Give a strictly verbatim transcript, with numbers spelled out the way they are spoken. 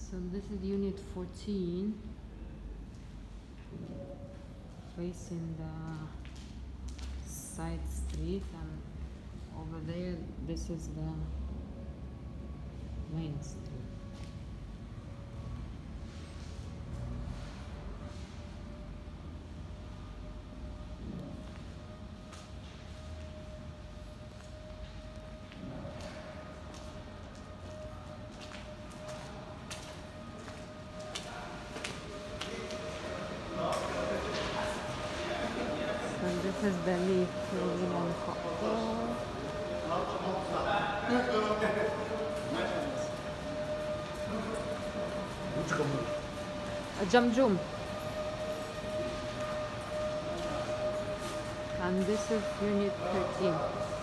So this is unit fourteen, facing the side street, and over there this is the main street. And this is the lift going on top. Jamjum. And this is unit thirteen.